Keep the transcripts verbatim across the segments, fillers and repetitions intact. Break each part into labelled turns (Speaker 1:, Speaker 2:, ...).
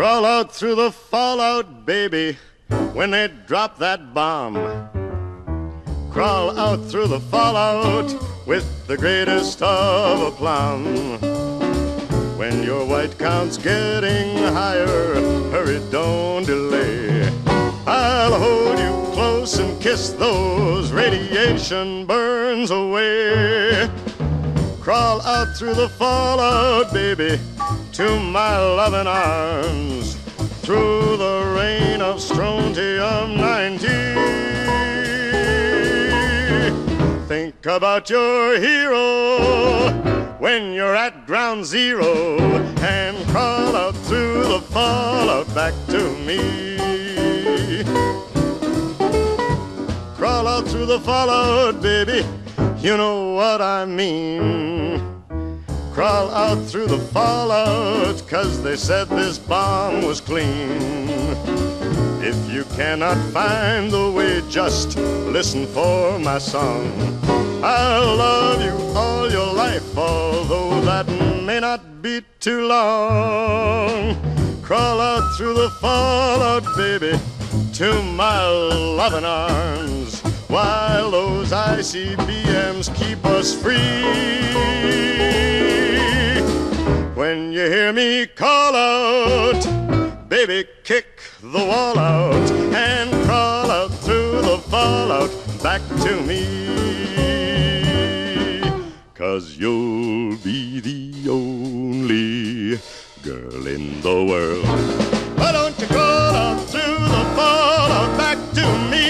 Speaker 1: Crawl out through the fallout, baby, when they drop that bomb. Crawl out through the fallout with the greatest of aplomb. When your white count's getting higher, hurry, don't delay. I'll hold you close and kiss those radiation burns away. Crawl out through the fallout, baby, to my loving arms, through the rain of strontium ninety. Think about your hero when you're at ground zero, and crawl out through the fallout back to me. Crawl out through the fallout, baby, you know what I mean. Crawl out through the fallout, 'cause they said this bomb was clean. If you cannot find the way, just listen for my song. I'll love you all your life, although that may not be too long. Crawl out through the fallout, baby, to my loving arms, while those I C B Ms keep us free. When you hear me call out, baby, kick the wall out and crawl out through the fallout back to me. 'Cause you'll be the only girl in the world. Why don't you crawl out through the fallout back to me?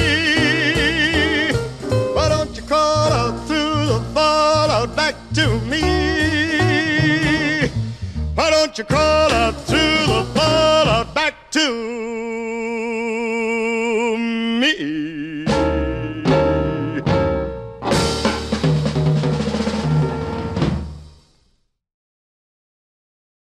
Speaker 1: Why don't you crawl out through the fallout back to me? Why don't you crawl out through the fallout back to